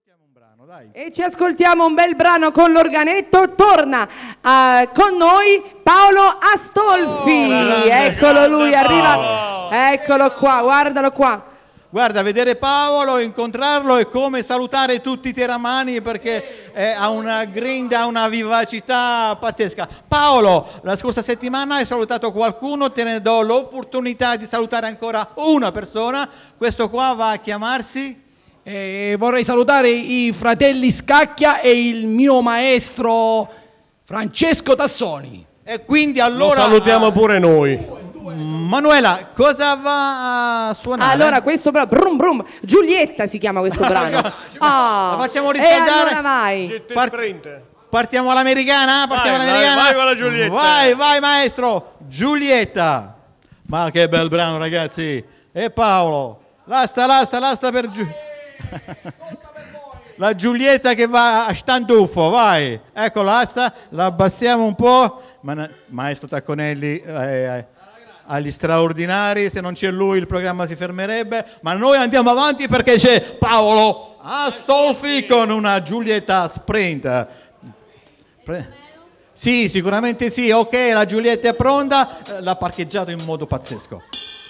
ascoltiamo un brano, dai. E ci ascoltiamo un bel brano con l'organetto. Torna con noi Paolo Astolfi. Eccolo lui, arriva. Eccolo qua, guardalo qua. Guarda, vedere Paolo, incontrarlo è come salutare tutti i teramani perché ha una grinta, ha una vivacità pazzesca. Paolo, la scorsa settimana hai salutato qualcuno, te ne do l'opportunità di salutare ancora una persona. Questo qua va a chiamarsi... vorrei salutare i fratelli Scacchia e il mio maestro Francesco Tassoni. E quindi allora... Lo salutiamo pure noi. Manuela, cosa va a suonare? Allora, questo brano, brum brum, Giulietta si chiama questo brano. La facciamo riscaldare. E allora vai. Partiamo all'americana? Partiamo all'americana? Vai con la Giulietta. Vai maestro, Giulietta. Ma che bel brano, ragazzi. E Paolo, l'asta per la Giulietta che va a standuffo, vai. Ecco l'asta, la abbassiamo un po'. Maestro Tacconelli agli straordinari, se non c'è lui il programma si fermerebbe, ma noi andiamo avanti perché c'è Paolo Astolfi con una Giulietta Sprint. Sì, sicuramente sì, ok, la Giulietta è pronta, l'ha parcheggiato in modo pazzesco.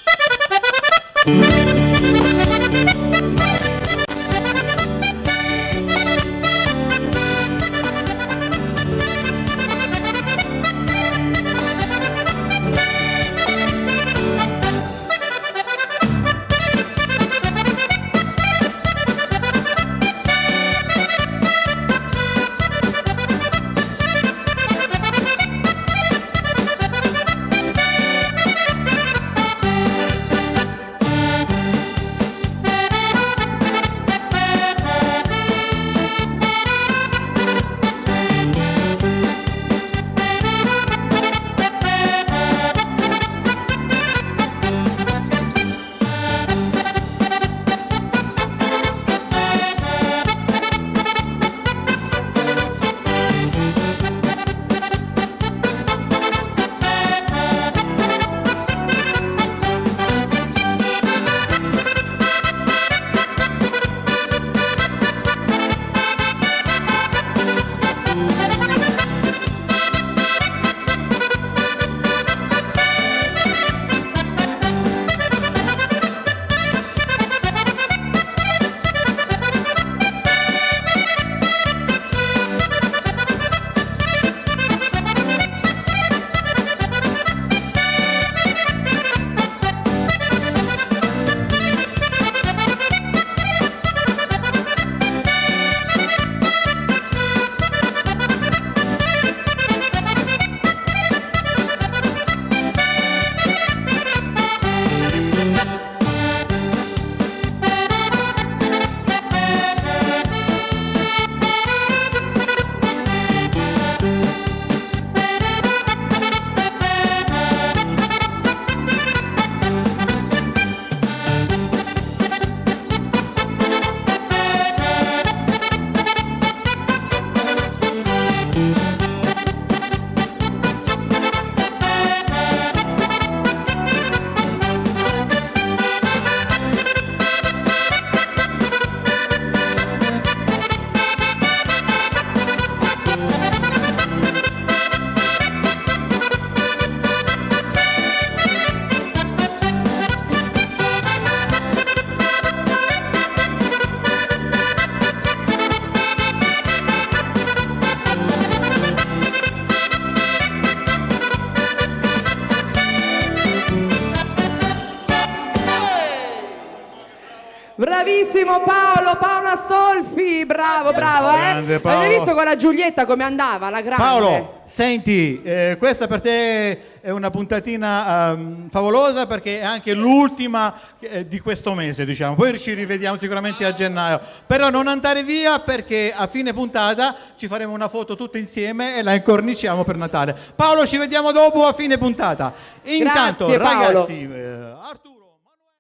Bravissimo Paolo Astolfi, bravo, Grande, Paolo. Avete visto con la Giulietta come andava, la grande? Paolo, senti, questa per te è una puntatina favolosa perché è anche l'ultima di questo mese, diciamo. Poi ci rivediamo sicuramente a gennaio. Però non andare via perché a fine puntata ci faremo una foto tutte insieme e la incorniciamo per Natale. Paolo, ci vediamo dopo a fine puntata. Intanto, Grazie, Paolo. ragazzi, Arturo.